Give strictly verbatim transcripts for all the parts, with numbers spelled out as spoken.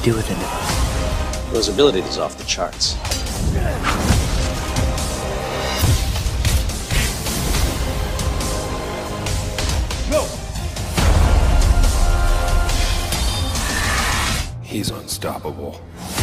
do with it? Those abilities is off the charts. Go! He's unstoppable.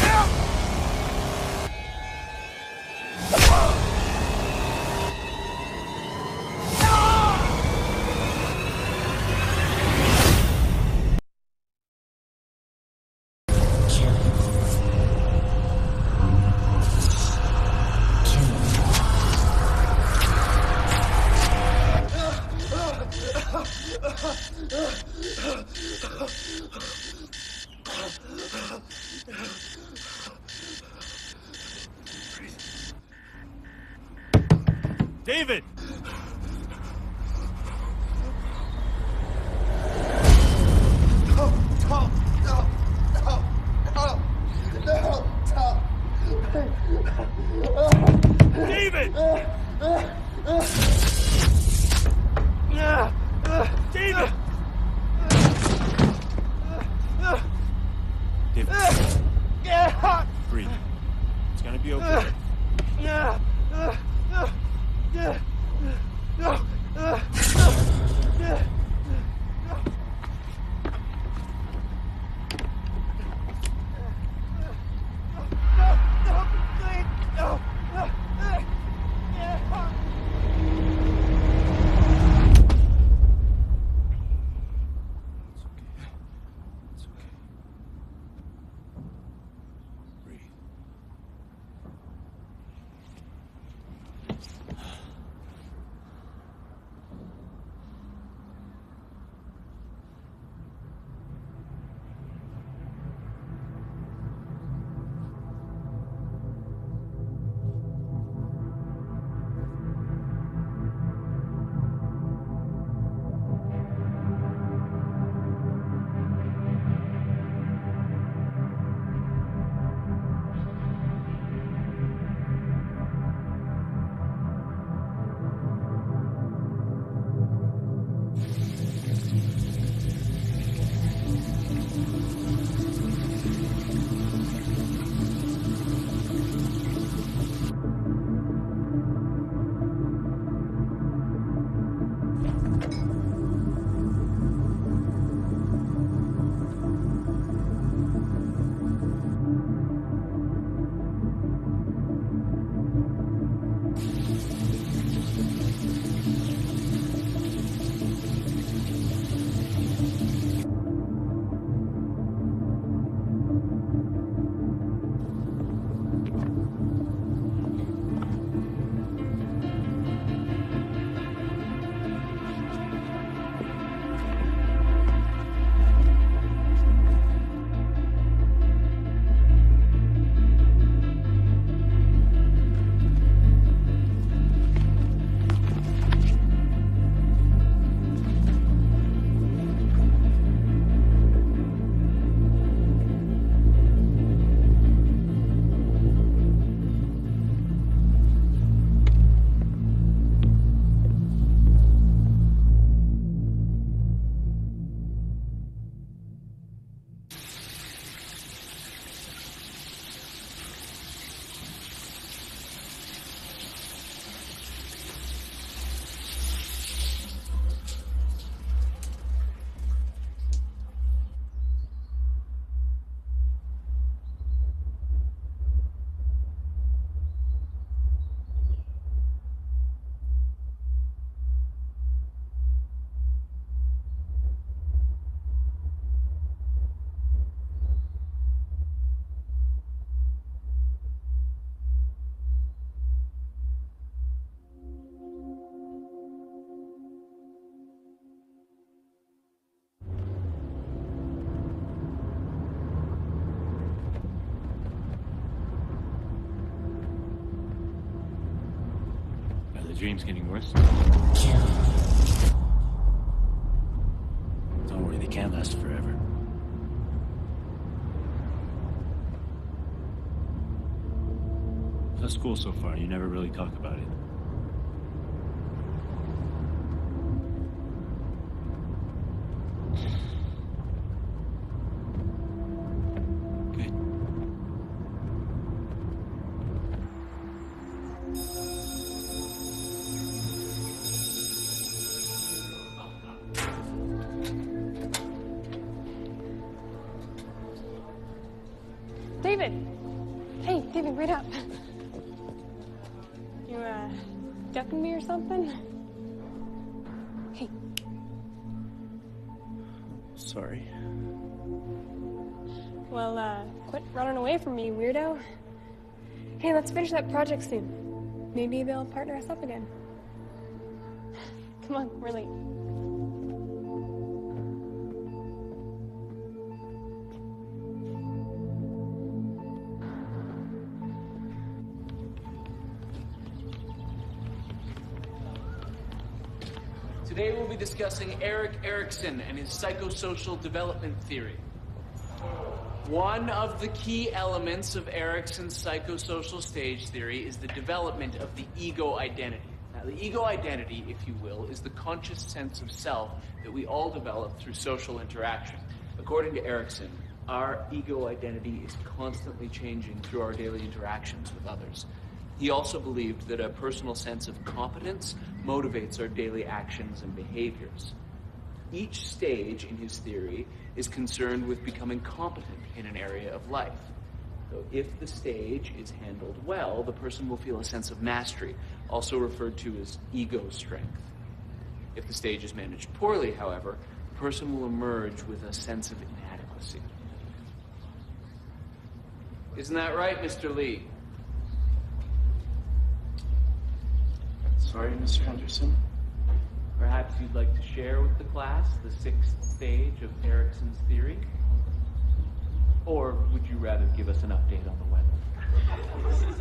David! David! David! David. Breathe. It's gonna be okay. Dream's getting worse. Don't worry, they can't last forever. How's school so far? You never really talk about it. wait up. You, uh, ducking me or something? Hey. Sorry. Well, uh, quit running away from me, weirdo. Hey, let's finish that project soon. Maybe they'll partner us up again. Come on, we're late. Today we'll be discussing Erik Erikson and his psychosocial development theory. One of the key elements of Erikson's psychosocial stage theory is the development of the ego identity. Now, the ego identity, if you will, is the conscious sense of self that we all develop through social interaction. According to Erikson, our ego identity is constantly changing through our daily interactions with others. He also believed that a personal sense of competence motivates our daily actions and behaviors. Each stage in his theory is concerned with becoming competent in an area of life. So if the stage is handled well, the person will feel a sense of mastery, also referred to as ego strength. If the stage is managed poorly, however, the person will emerge with a sense of inadequacy. Isn't that right, Mister Lee? Sorry, Mister Henderson. Perhaps you'd like to share with the class the sixth stage of Erikson's theory? Or would you rather give us an update on the weather?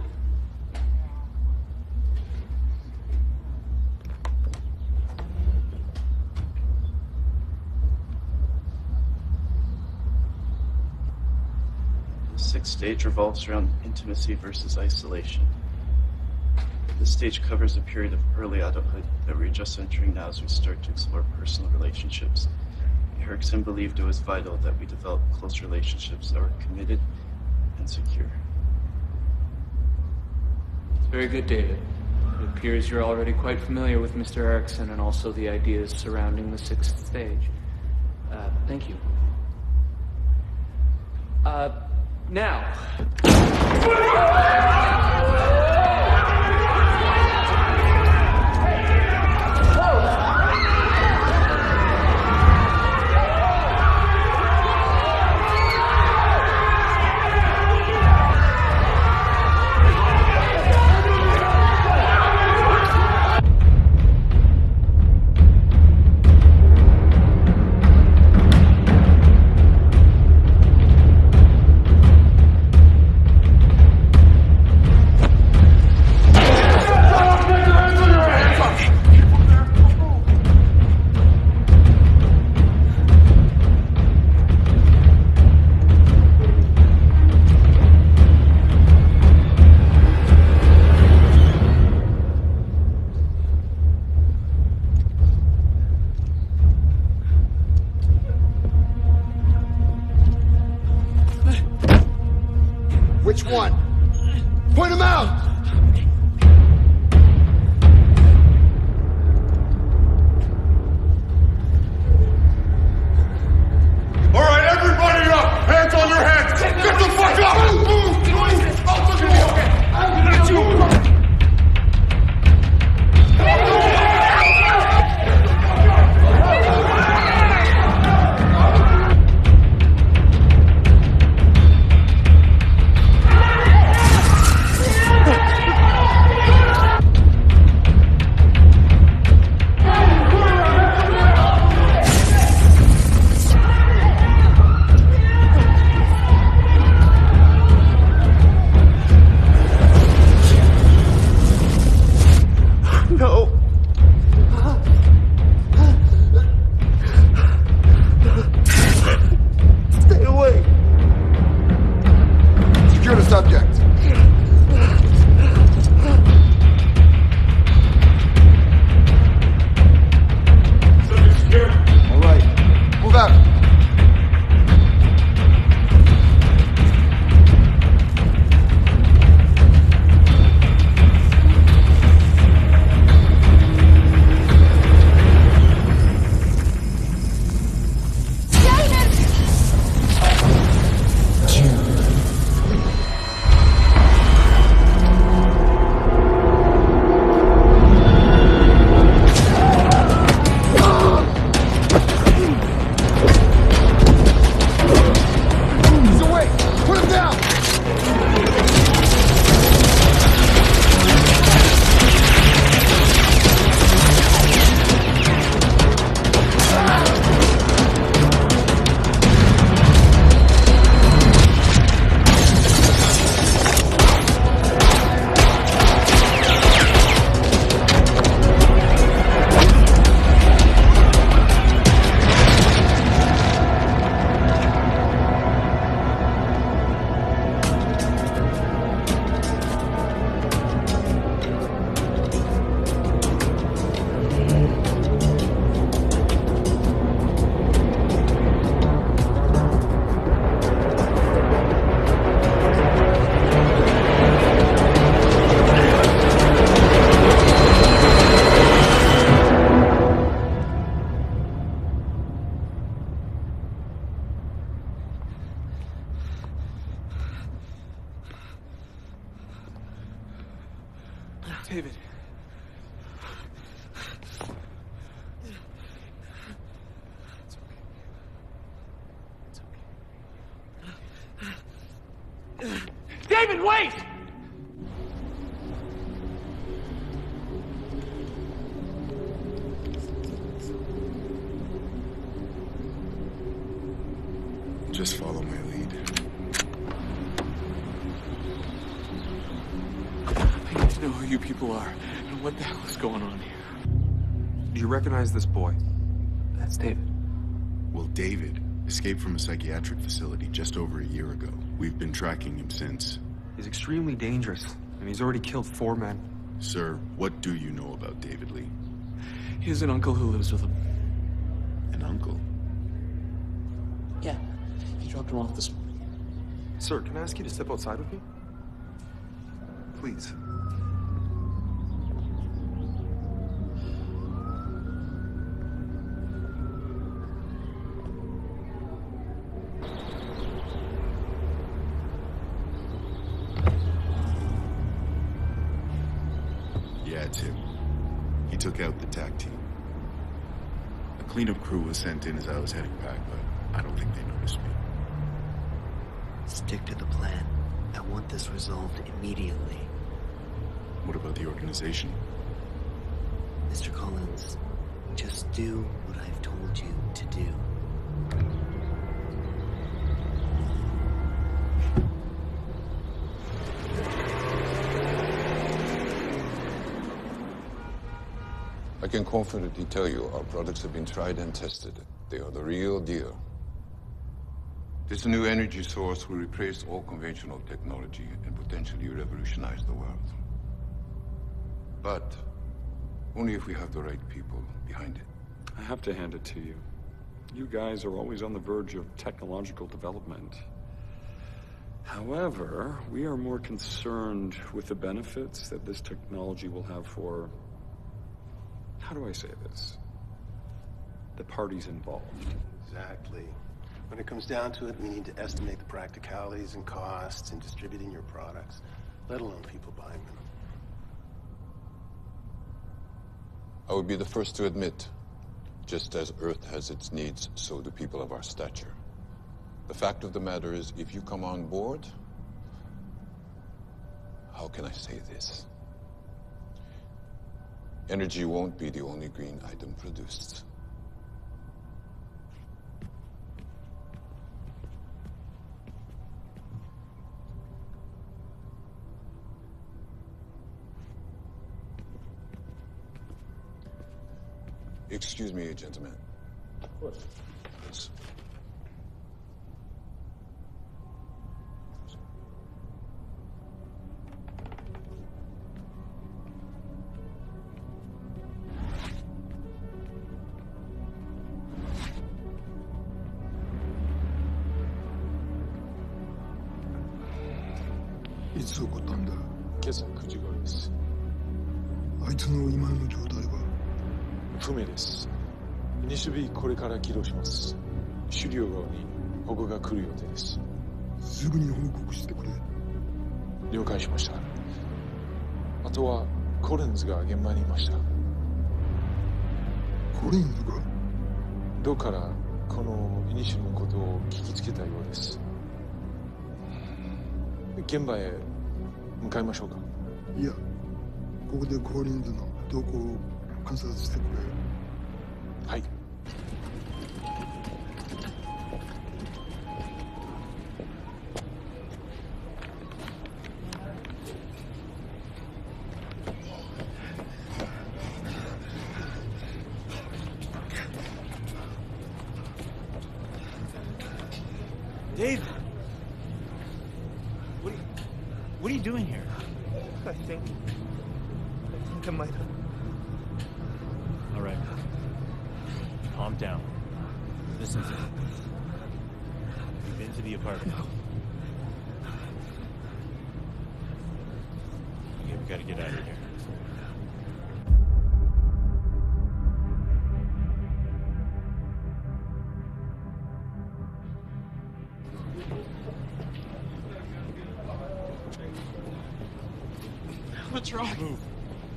The sixth stage revolves around intimacy versus isolation. This stage covers a period of early adulthood that we're just entering now as we start to explore personal relationships. Erikson believed it was vital that we develop close relationships that were committed and secure. Very good, David. It appears you're already quite familiar with Mister Erikson and also the ideas surrounding the sixth stage. Uh, thank you. Uh, now... Which one? Point him out! All right, everybody up! Hands on your heads! Get the fuck up! Move! Move! I'll look at you! David. David, wait! Just follow my lead. I need to know who you people are and what the hell is going on here. Do you recognize this boy? That's David. Well, David escaped from a psychiatric facility just over a year ago. We've been tracking him since. He's extremely dangerous, and he's already killed four men. Sir, what do you know about David Lee? He has an uncle who lives with him. An uncle? Yeah, he dropped him off this morning. Sir, can I ask you to step outside with me? Please. Yeah, it's him. He took out the TAC team. A cleanup crew was sent in as I was heading back, but I don't think they noticed me. Stick to the plan. I want this resolved immediately. What about the organization? Mister Collins, just do what I've told you to do. I can confidently tell you our products have been tried and tested. They are the real deal. This new energy source will replace all conventional technology and potentially revolutionize the world. But only if we have the right people behind it. I have to hand it to you. You guys are always on the verge of technological development. However, we are more concerned with the benefits that this technology will have for... how do I say this? The parties involved. Exactly. When it comes down to it, we need to estimate the practicalities and costs in distributing your products, let alone people buying them. I would be the first to admit, just as Earth has its needs, so do people of our stature. The fact of the matter is, if you come on board, how can I say this? Energy won't be the only green item produced. Excuse me, gentlemen. Of course. Yes. いつ起こったんだ。 今朝くじ頃です。 あいつの今の状態は不明です。に種日これから起動します。狩猟側に保護が来る予定です。 すぐに報告してくれ。 了解しました。あとはコリンズが現場にいました。 コリンズがどうからこのイニシルのことを聞きつけたようです。現場へ向かいましょうか。 いや、ここでコリンズの動向を観察してくれ。 はい。 Dave! What are you, what are you doing here? I think... I think I might have... All right. Calm down. Listen to me. You've been to the apartment. Okay, we gotta get out of here. What's wrong? Move.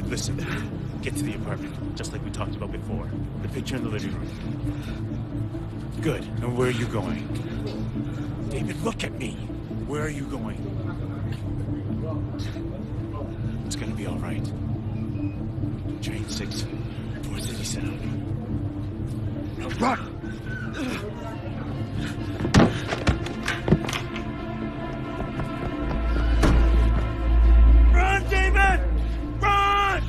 Listen, get to the apartment, just like we talked about before. The picture in the living room. Good. And where are you going? David, look at me. Where are you going? It's gonna be all right. Train six, four City Sound. Now run! Run, David! Run!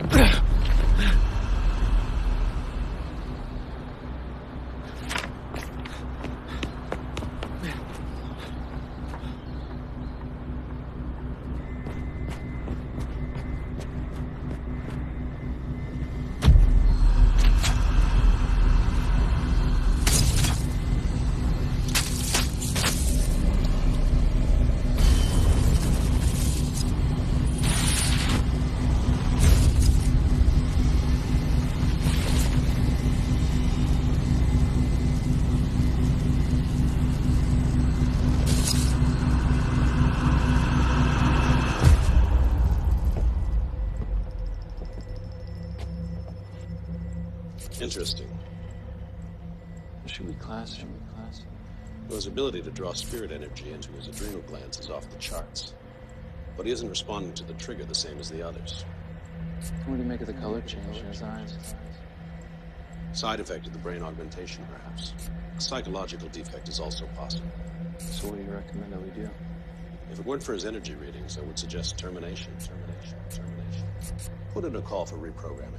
Interesting. Should we class? Should we class? Well, his ability to draw spirit energy into his adrenal glands is off the charts. But he isn't responding to the trigger the same as the others. What do you make of the color change in his eyes? Side effect of the brain augmentation, perhaps. A psychological defect is also possible. So what do you recommend that we do? If it weren't for his energy readings, I would suggest termination, termination, termination. Put in a call for reprogramming.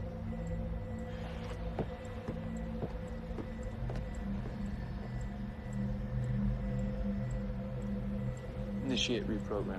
Initiate reprogramming.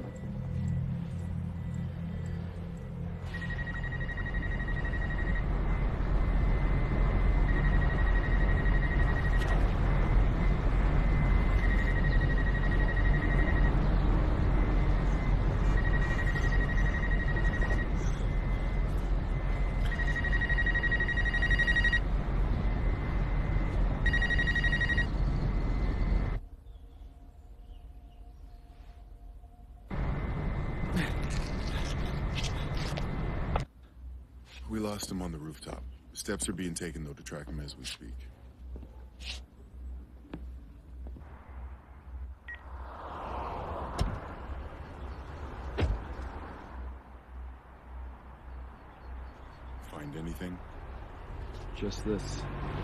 We lost him on the rooftop. Steps are being taken, though, to track him as we speak. Find anything? Just this.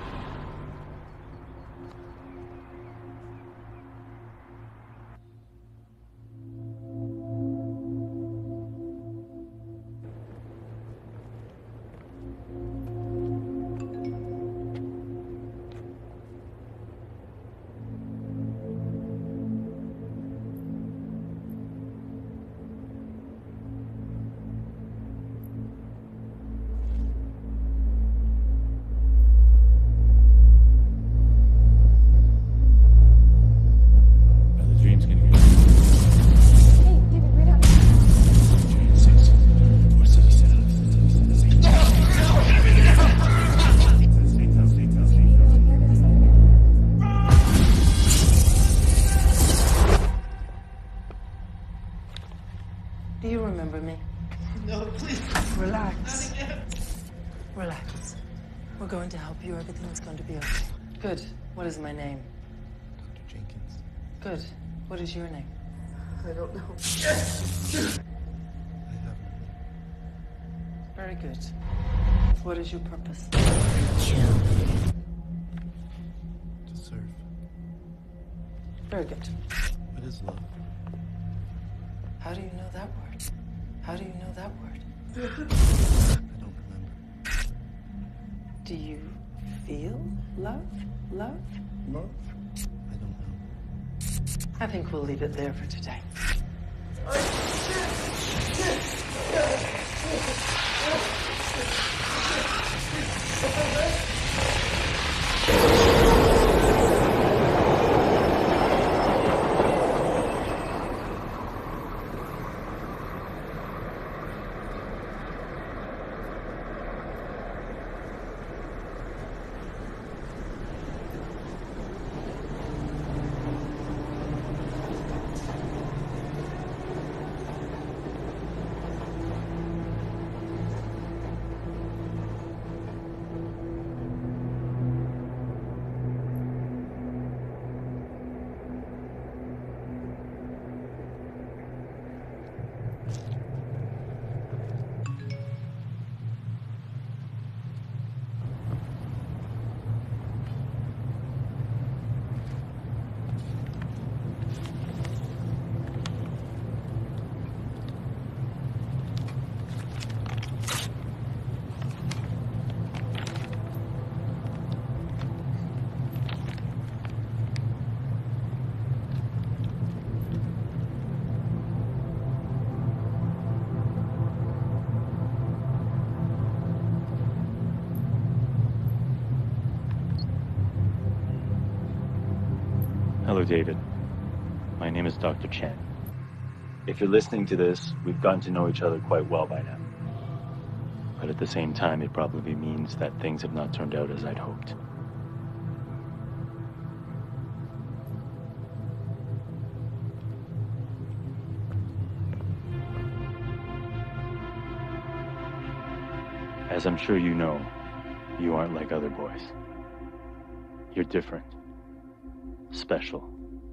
Do you remember me? No, please. Relax. Relax. We're going to help you. Everything's going to be okay. Good. What is my name? Doctor Jenkins. Good. What is your name? I don't know. Very good. What is your purpose? To serve. Very good. What is love? How do you know that word? How do you know that word? I don't remember. Do you feel love? Love? Love? I don't know. I think we'll leave it there for today. Hello, David. My name is Doctor Chen. If you're listening to this, we've gotten to know each other quite well by now. But at the same time, it probably means that things have not turned out as I'd hoped. As I'm sure you know, you aren't like other boys. You're different. Special.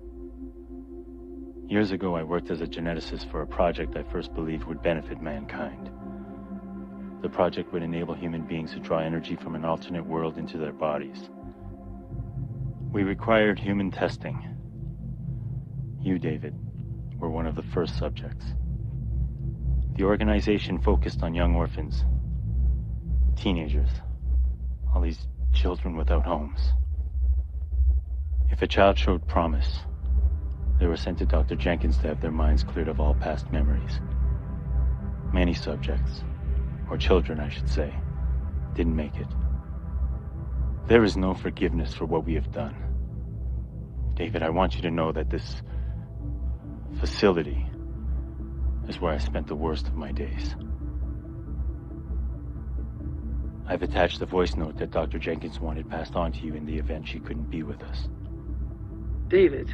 Years ago, I worked as a geneticist for a project I first believed would benefit mankind. The project would enable human beings to draw energy from an alternate world into their bodies. We required human testing. You, David, were one of the first subjects. The organization focused on young orphans, teenagers, all these children without homes. If a child showed promise, they were sent to Doctor Jenkins to have their minds cleared of all past memories. Many subjects, or children I should say, didn't make it. There is no forgiveness for what we have done. David, I want you to know that this facility is where I spent the worst of my days. I've attached the voice note that Doctor Jenkins wanted passed on to you in the event she couldn't be with us. David,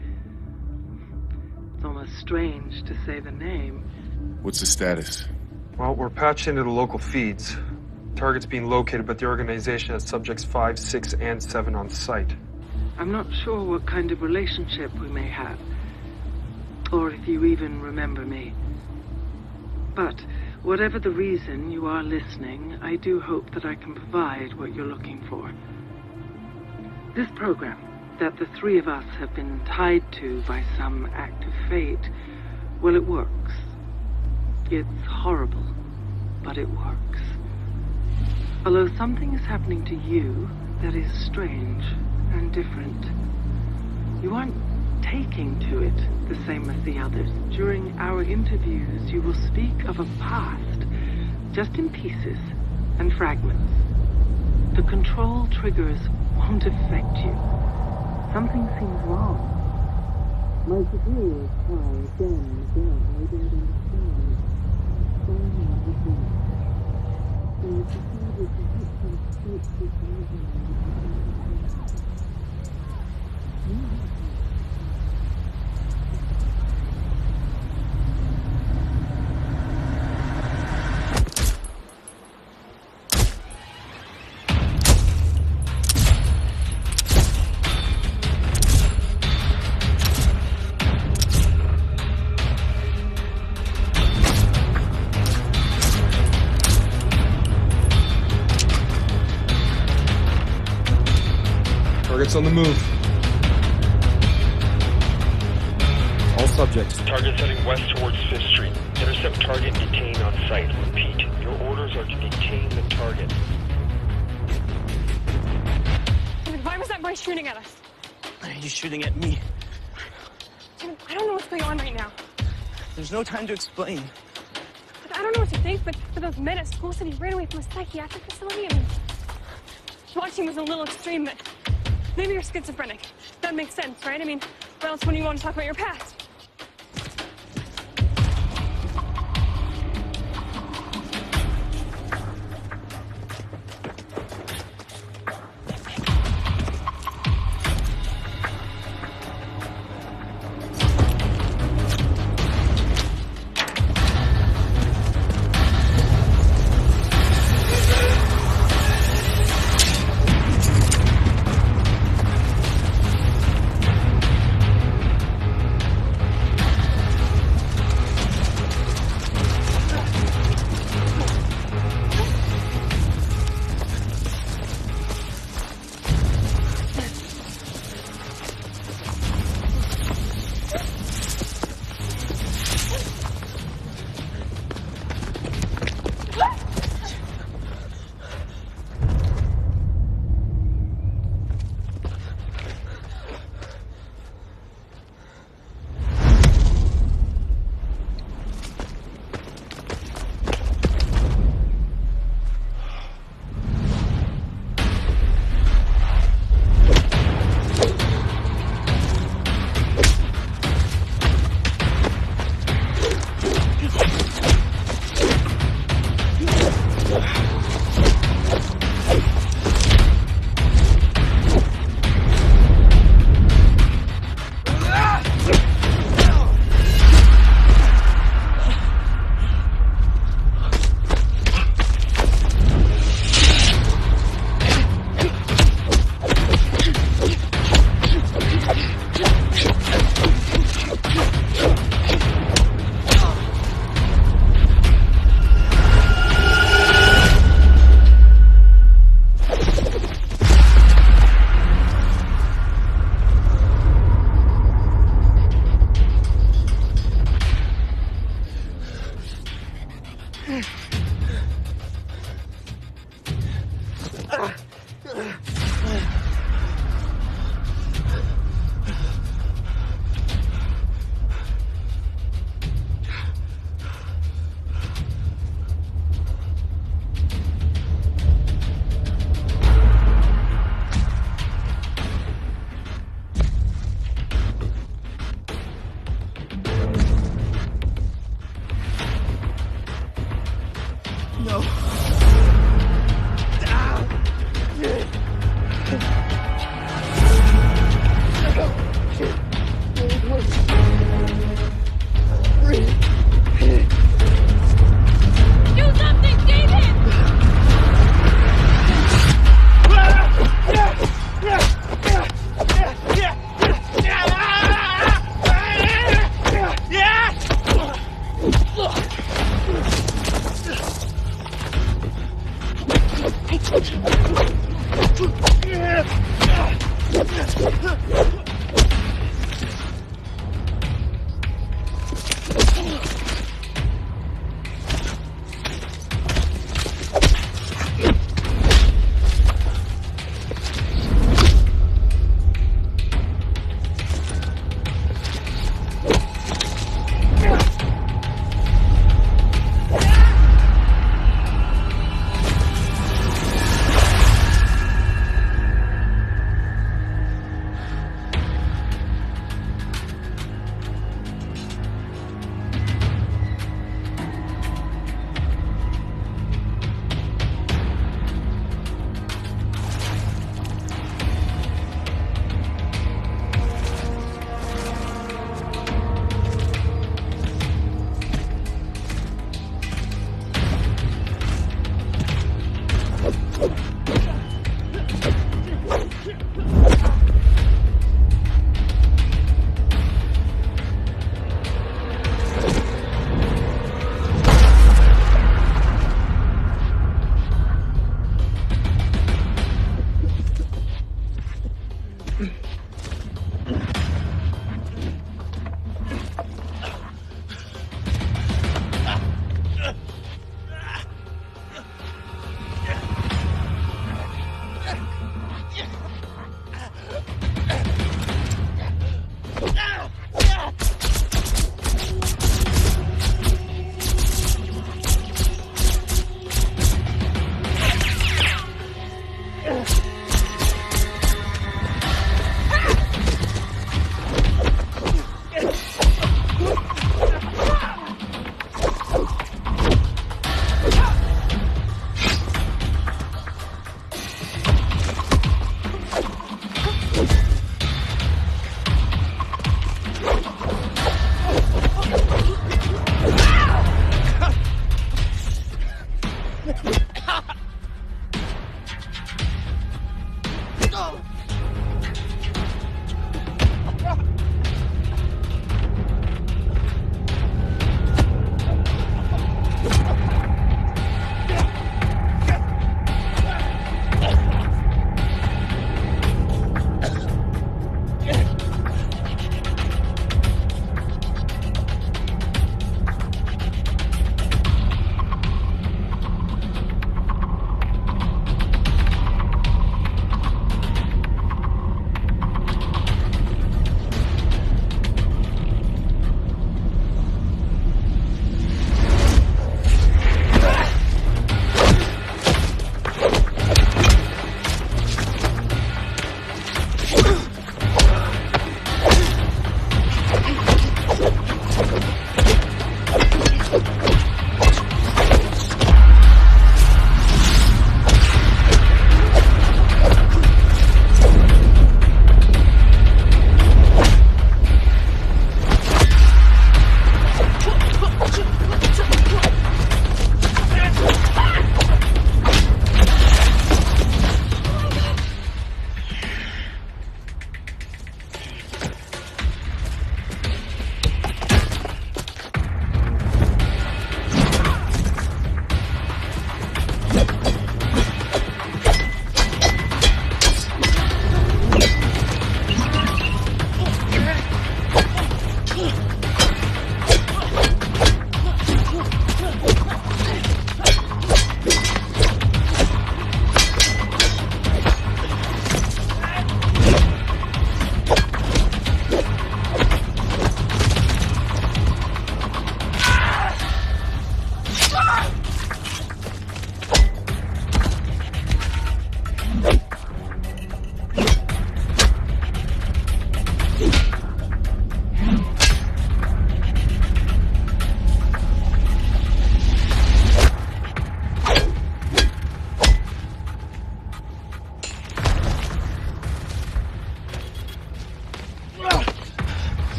it's almost strange to say the name. What's the status? Well, we're patched into the local feeds. Target's being located, but the organization has subjects five, six, and seven on site. I'm not sure what kind of relationship we may have, or if you even remember me. But whatever the reason you are listening, I do hope that I can provide what you're looking for. This program that the three of us have been tied to by some act of fate, well, it works. It's horrible, but it works. Although something is happening to you that is strange and different. You aren't taking to it the same as the others. During our interviews, you will speak of a past, just in pieces and fragments. The control triggers won't affect you. Something seems wrong. My superiors try again and again. I don't understand. Somehow again. They decided to hit some state situation. Target's on the move. All subjects. Target's heading west towards Fifth Street. Intercept target, detain on site. Repeat, your orders are to detain the target. Why was that boy shooting at us? He's shooting at me. Tim, I don't know what's going on right now. There's no time to explain. I don't know what to think, but for those men at school said he ran away from a psychiatric facility. I mean, watching was a little extreme, but maybe you're schizophrenic. That makes sense, right? I mean, or else when you want to talk about your past.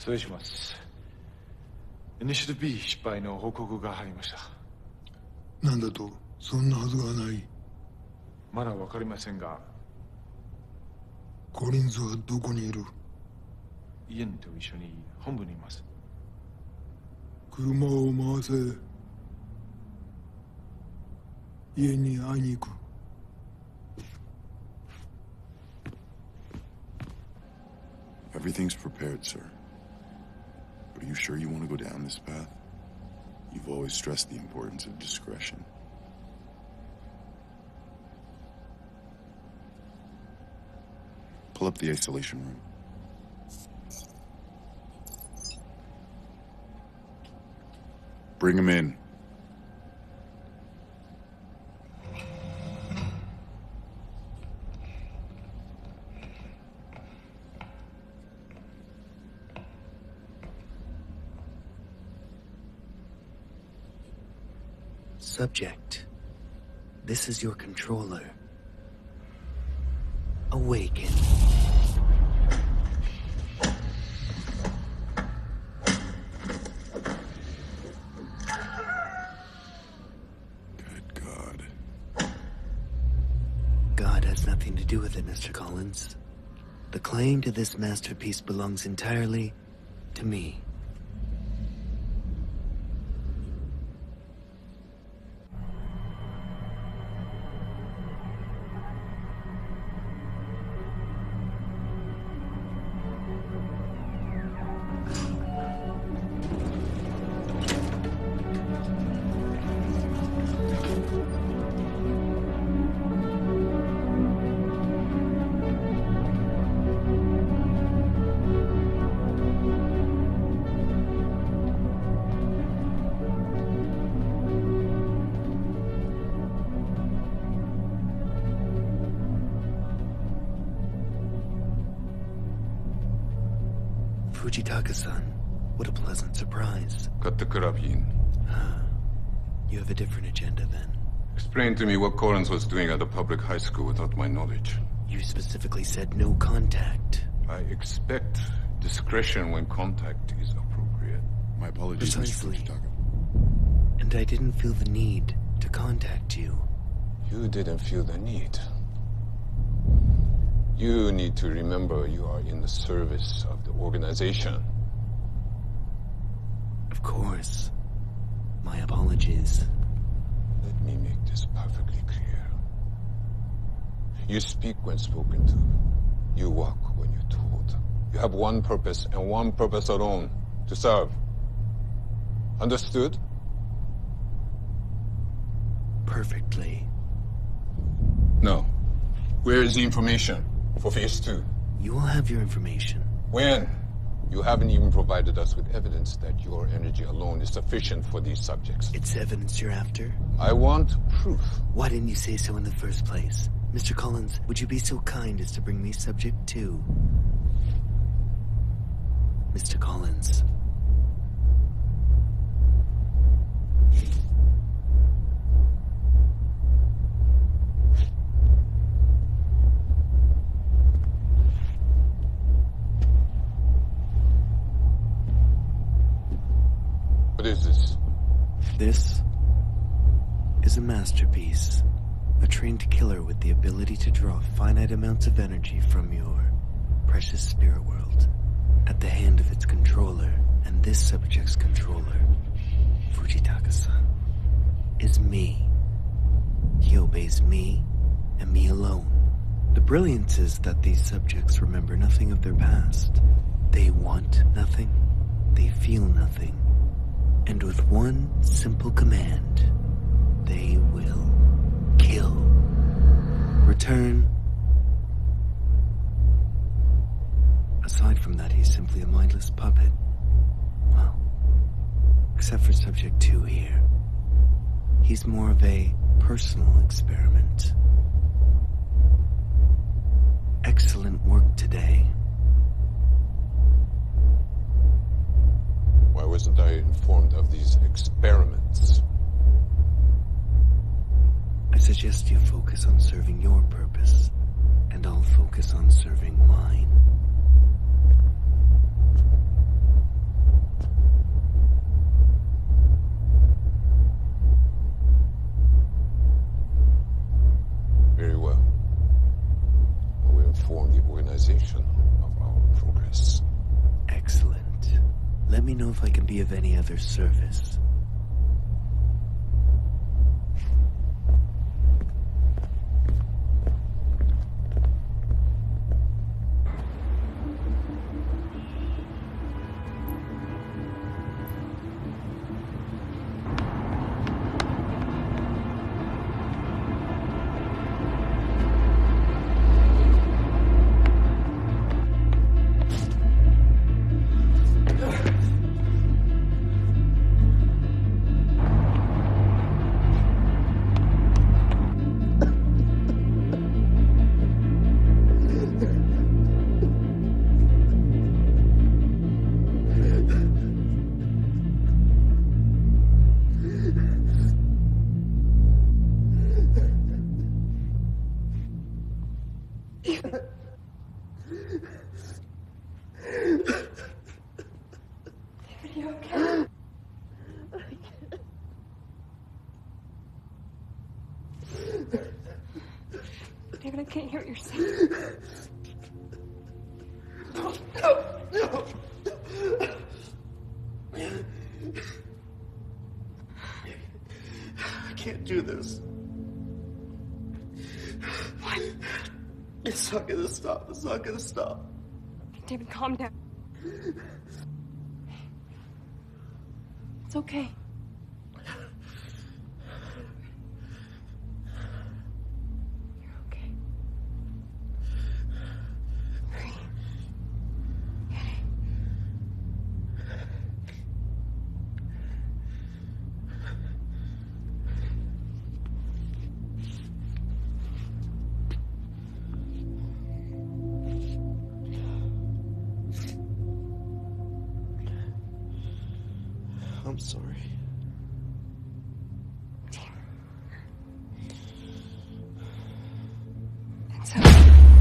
失礼します。イニシティブ B 失敗の報告が入りました。 なんだと？そんなはずがない。 まだわかりませんが、 コリンズはどこにいる？ イエンと一緒に本部にいます。 車を回せ。家に会いに行く。 Everything's prepared, sir. But are you sure you want to go down this path? You've always stressed the importance of discretion. Pull up the isolation room. Bring him in. Subject, this is your controller. Awaken. Good God. God has nothing to do with it, Mister Collins. The claim to this masterpiece belongs entirely to me. Fujitaka-san, what a pleasant surprise. Cut the carabine. You have a different agenda then. Explain to me what Collins was doing at a public high school without my knowledge. You specifically said no contact. I expect discretion when contact is appropriate. My apologies, Mister Fujitaka. And I didn't feel the need to contact you. You didn't feel the need. You need to remember you are in the service of the organization. Of course. My apologies. Let me make this perfectly clear. You speak when spoken to. You walk when you're told. You have one purpose and one purpose alone, to serve. Understood? Perfectly. No. Where is the information for phase two? You will have your information. When? You haven't even provided us with evidence that your energy alone is sufficient for these subjects. It's evidence you're after? I want proof. Why didn't you say so in the first place? Mister Collins, would you be so kind as to bring me subject two? Mister Collins. What is this? This is a masterpiece. A trained killer with the ability to draw finite amounts of energy from your precious spirit world at the hand of its controller. And this subject's controller, Fujitaka-san, is me. He obeys me and me alone. The brilliance is that these subjects remember nothing of their past. They want nothing. They feel nothing. And with one simple command, they will kill. Return. Aside from that, he's simply a mindless puppet. Well, except for Subject two here. He's more of a personal experiment. Excellent work today. Why wasn't I informed of these experiments? I suggest you focus on serving your purpose, and I'll focus on serving mine. Let me know if I can be of any other service. David, I can't hear what you're saying. No, no, no. I can't do this. What? It's not gonna stop. It's not gonna stop. David, calm down. It's okay. I'm sorry. It's okay.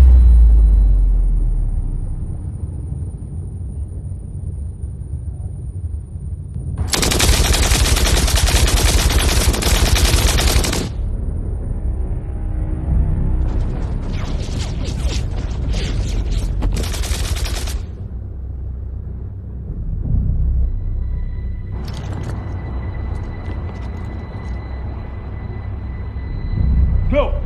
Go!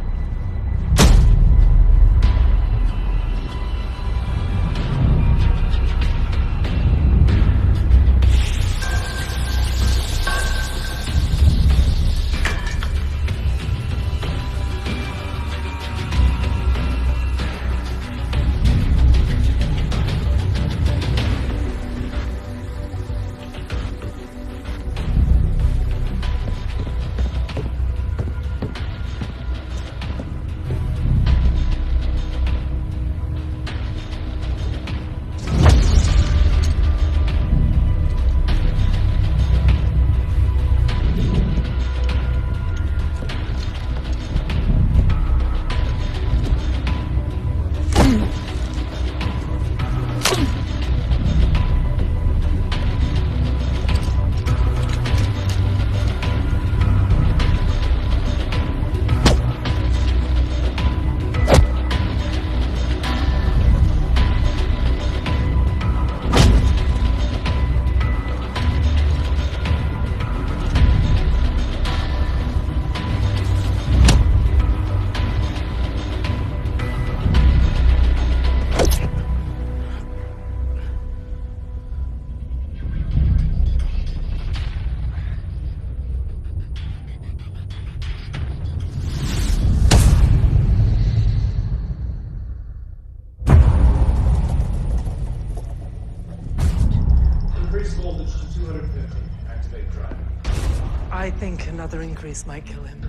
Increase voltage to two hundred fifty. Activate drive. I think another increase might kill him.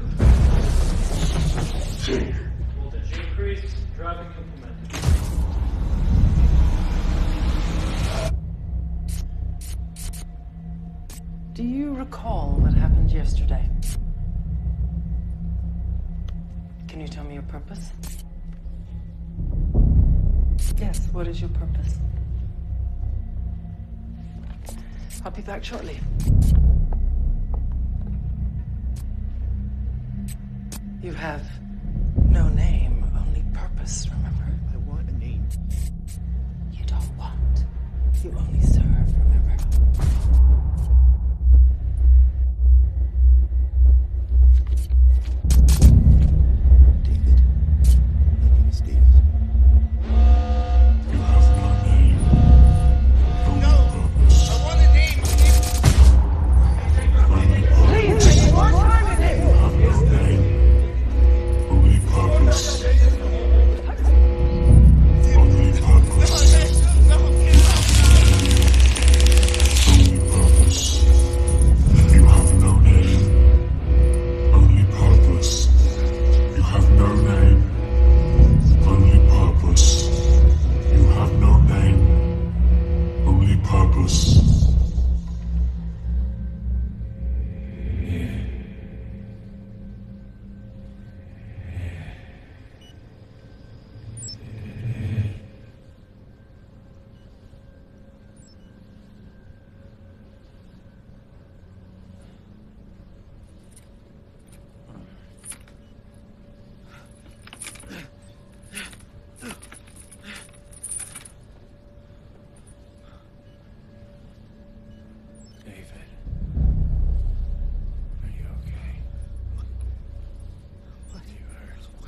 Voltage increase. Driving implemented. Do you recall what happened yesterday? Can you tell me your purpose? Yes, what is your purpose? I'll be back shortly. You have no name, only purpose, remember? I want a name. You don't want. You only serve, remember?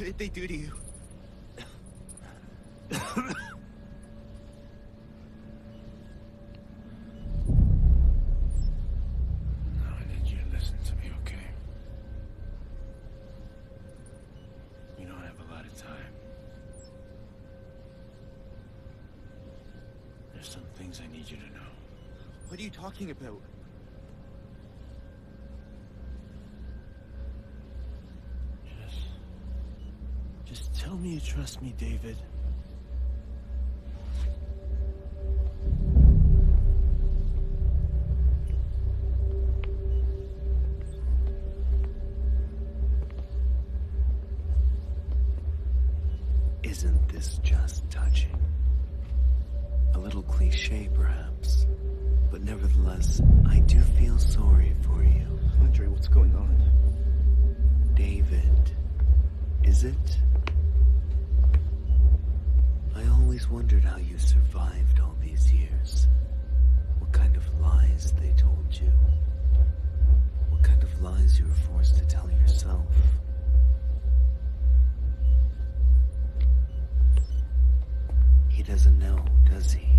What did they do to you? I need you to listen to me, okay? We don't have a lot of time. There's some things I need you to know. What are you talking about? Just... Just tell me you trust me, David. Isn't this just touching? A little cliche, perhaps. But nevertheless, I do feel sorry for you. Andre, what's going on? David, is it? I always wondered how you survived all these years. What kind of lies they told you. What kind of lies you were forced to tell yourself. He doesn't know, does he?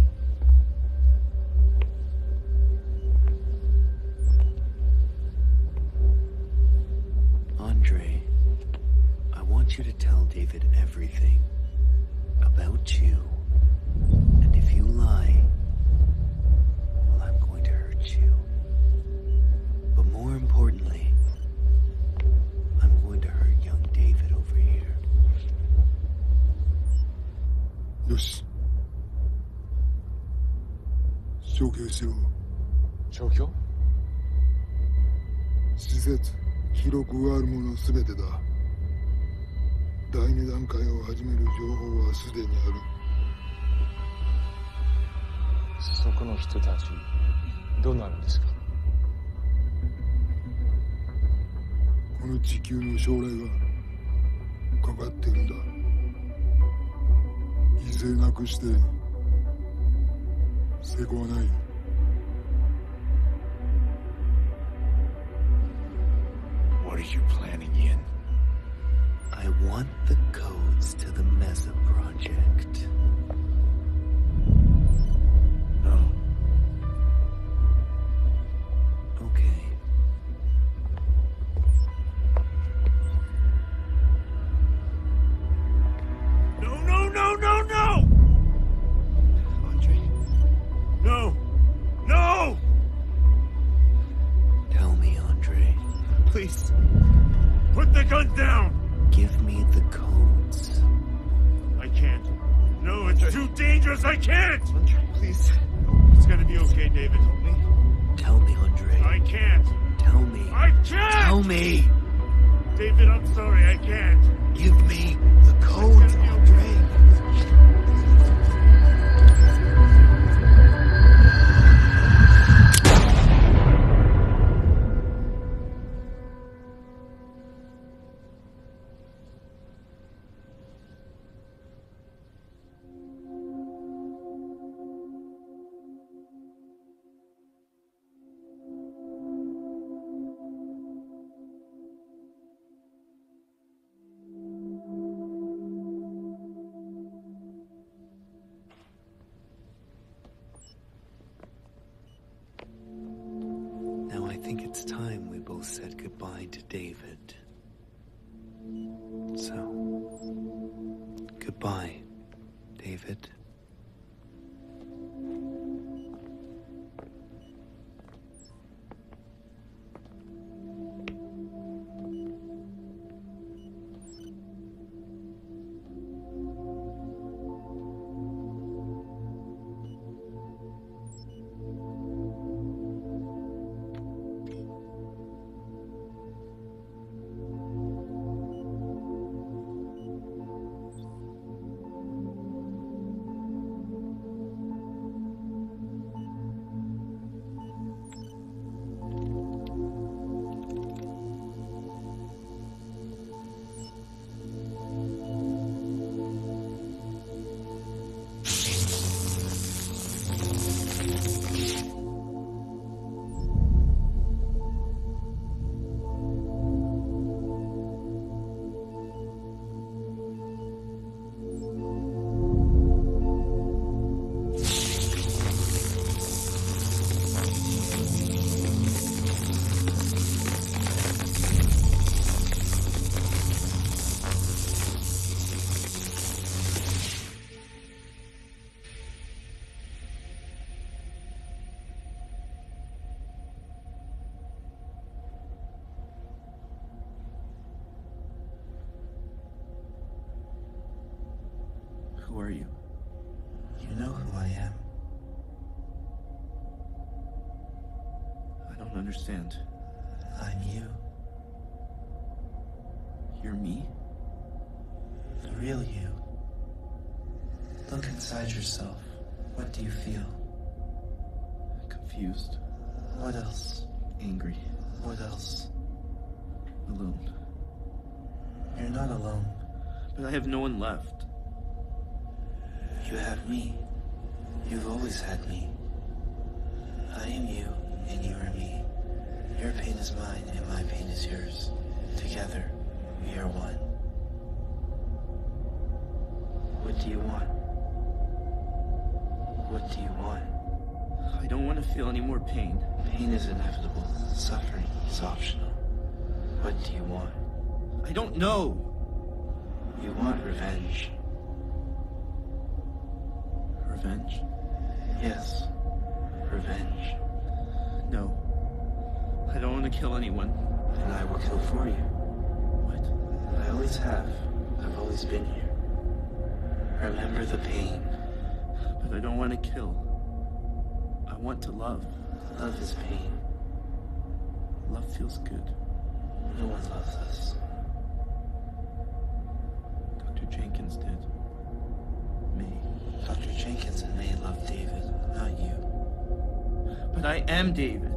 Andre, I want you to tell David everything about you. And if you lie, well, I'm going to hurt you. But more importantly, I'm going to hurt young David over here. Yoshi. 消去しろ。 消去？ 施設、記録があるものすべてだ。第二段階を始める情報はすでにある。 そこの人たち、どうなるんですか？ この地球の将来がかかってるんだ。犠牲なくして成功はない。 What are you planning, Yin? I want the codes to the Mesa project. No. Okay. No, no, no, no, no! Andre? No! No! Tell me, Andre. Please. Put the gun down! Give me the codes. I can't. No, it's too dangerous. I can't! Andre, please. It's gonna be okay, David. Help me. Tell me, Andre. I can't. Tell me. I can't! Tell me! David, I'm sorry. I can't. Give me the codes, Andre. Now I think it's time we both said goodbye to David. So, goodbye, David. don't understand. I'm you. You're me? The real you. Look inside yourself. What do you feel? Confused. What else? Angry. What else? Alone. You're not alone. But I have no one left. You have me. You've always had me. I am you, and you are me. Your pain is mine, and my pain is yours. Together, we are one. What do you want? What do you want? I don't want to feel any more pain. Pain is inevitable. Suffering is optional. What do you want? I don't know. You want revenge. Revenge? Yes. Revenge. No. I don't want to kill anyone. Then I will kill for you. What? I always have. I've always been here. Remember the pain. But I don't want to kill. I want to love. Love is pain. Love feels good. No one loves us. Doctor Jenkins did. May. Doctor Jenkins and May loved David, not you. But I am David.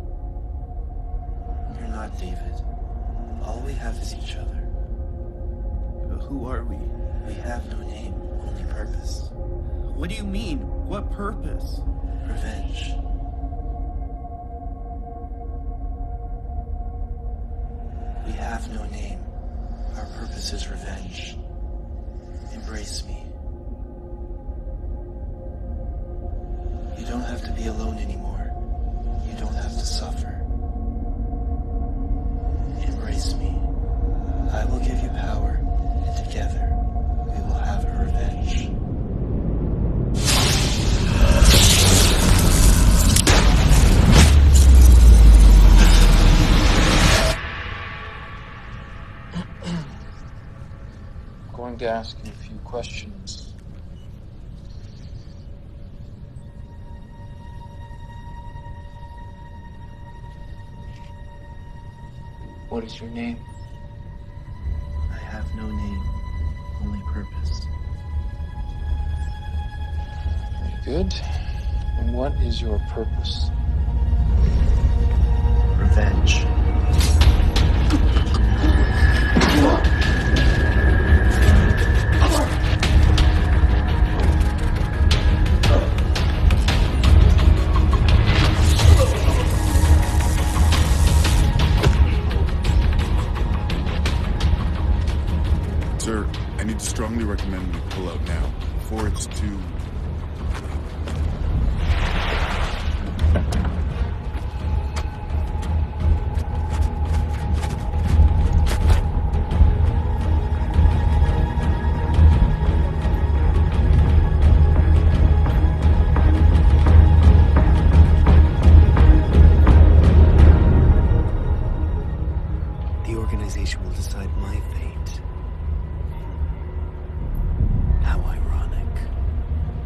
You're not David. All we have is each other. But who are we? We have no name, only purpose. What do you mean? What purpose? Revenge. We have no name. Our purpose is revenge. Embrace me. You don't have to be alone anymore. You don't have to suffer. Embrace me. I will give you power, and together we will have a revenge. I'm going to ask you a few questions. What is your name? I have no name, only purpose. Very good. And what is your purpose? Revenge. Sir, I need to strongly recommend we pull out now, before it's too... The organization will decide my fate. How ironic.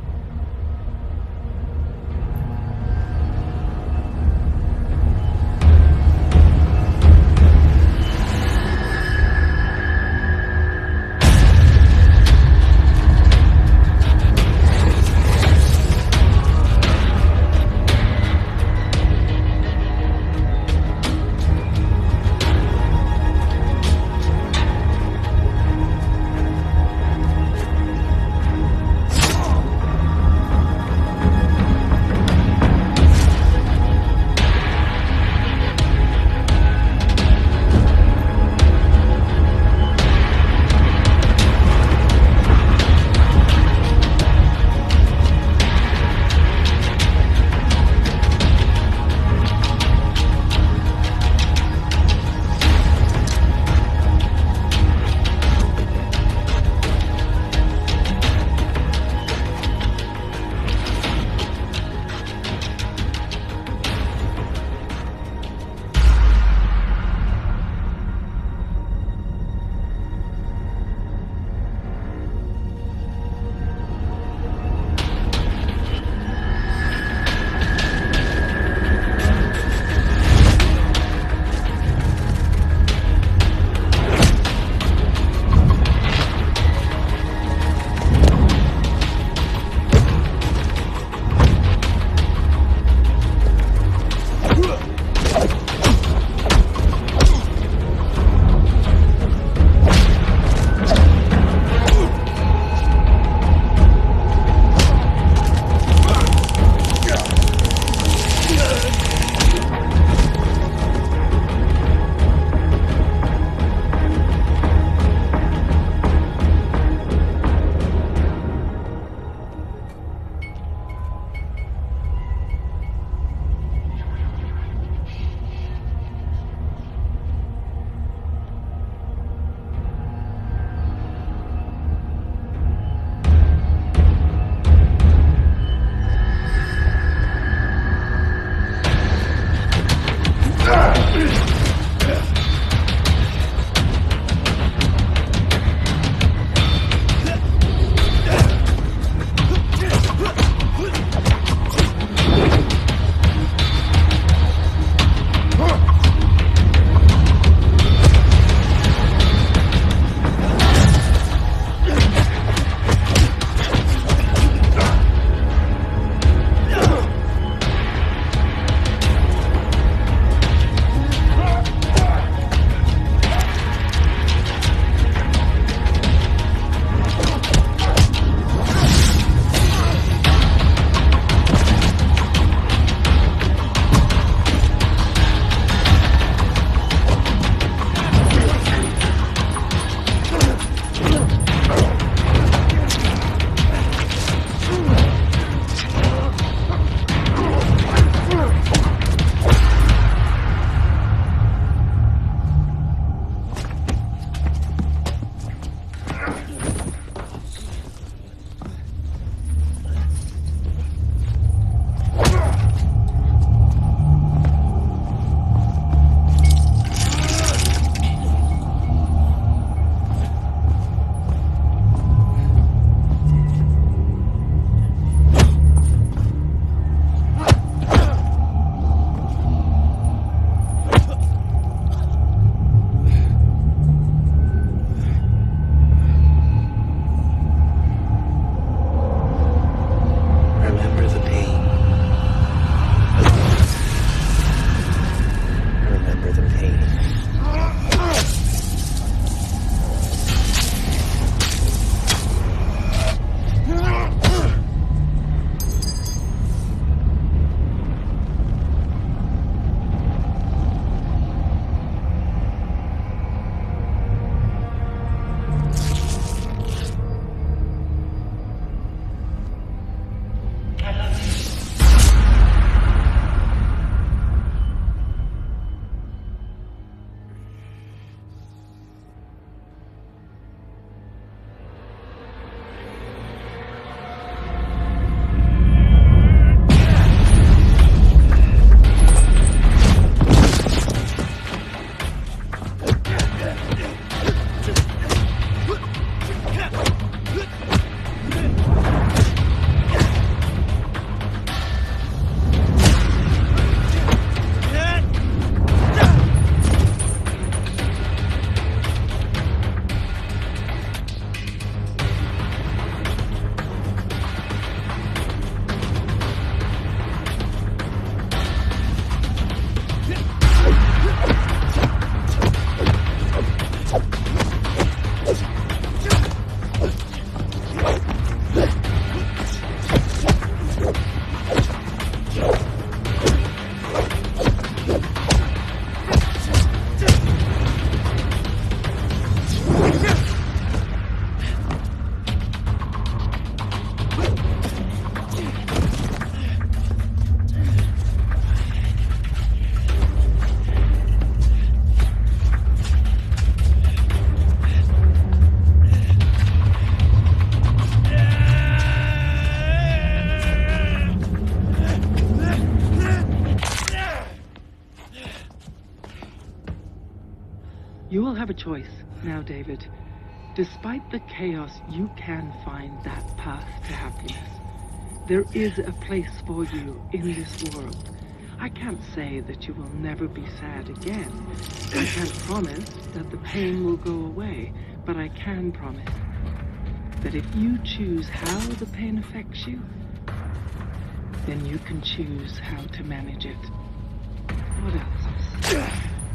You will have a choice now, David. Despite the chaos, you can find that path to happiness. There is a place for you in this world. I can't say that you will never be sad again. I can't promise that the pain will go away, but I can promise that if you choose how the pain affects you, then you can choose how to manage it. What else?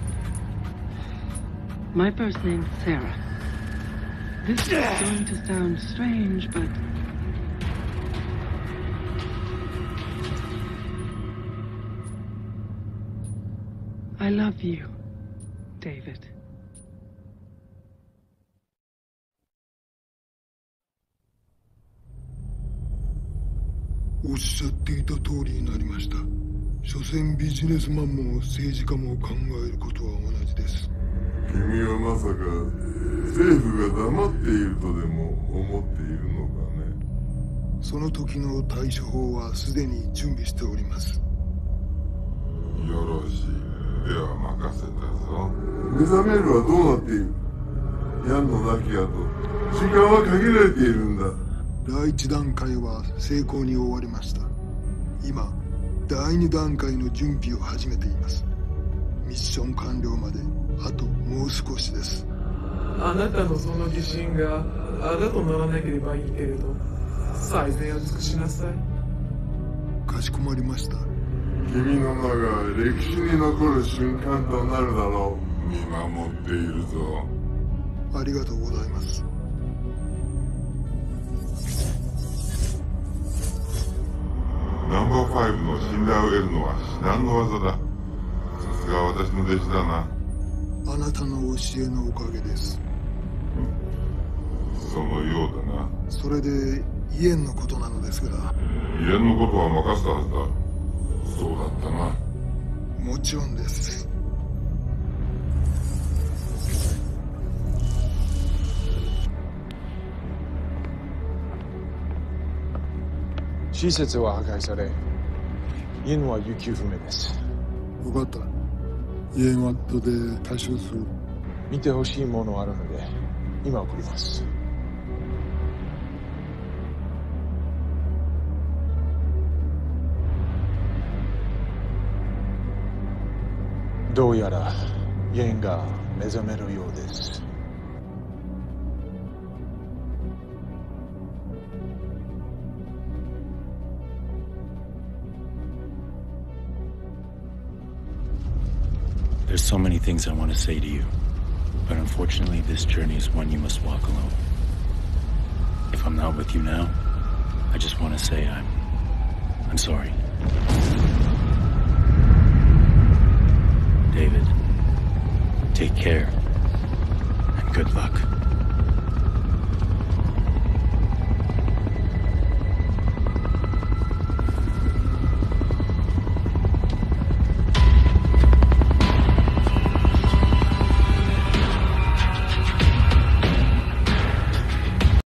My first name's Sarah. This is going to sound strange, but I love you, David. おっしゃっていた通りになりました。所詮ビジネスマンも政治家も考えることは同じです。 君はまさか政府が黙っているとでも思っているのかね。 その時の対処法はすでに準備しております。 よろしい。では任せたぞ。目覚めるはどうなっている？ヤンの亡き後、時間は限られているんだ。 第一段階は成功に終わりました。今、第二段階の準備を始めています。ミッション完了まであともう少しです。 あなたのその自信があだとならなければいいけれど、最善を尽くしなさい。 かしこまりました。 君の名が歴史に残る瞬間となるだろう。見守っているぞ。 ありがとうございます。 ナンバーファイブの信頼を得るのは至難の技だ。さすが私の弟子だな。 あなたの教えのおかげです。 そのようだな。 それでイエンのことなのですが。 イエンのことは任せたはずだ。そうだったな。 もちろんです。 施設は破壊され、イエンは行方不明です。 分かった。イエンは後で対処する。 見てほしいものあるので、今送ります。どうやらイエンが目覚めるようです。 There's so many things I want to say to you, but unfortunately this journey is one you must walk alone. If I'm not with you now, I just want to say I'm... I'm sorry. David, take care, and good luck.